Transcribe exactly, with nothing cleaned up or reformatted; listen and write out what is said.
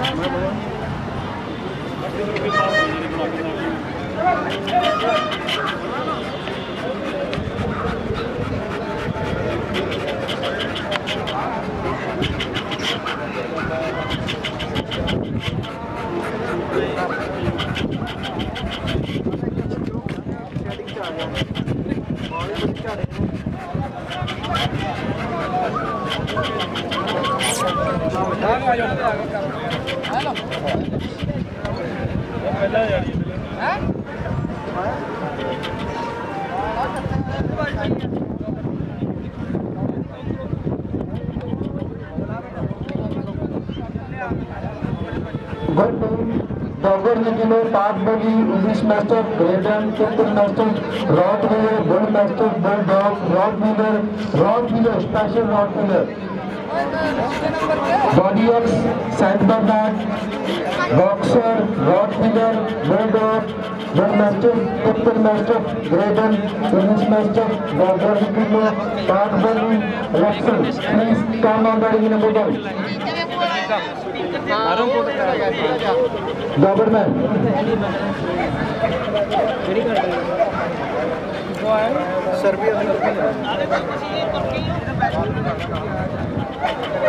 Parkbuggy, English Mastiff, Greyhound, Kitten Mastiff, Rottweiler, Bull Mastiff, Bulldog, Rottweiler, Rottweiler, Special Rottweiler, Body X, Saint Bernard, Boxer, Rottweiler, Bulldog, Bull Mastiff, Kitten Mastiff, Greyhound, English Mastiff, Border Collie, Parkbuggy, Russell. Please come on the ring number one. Doberman. Serbia.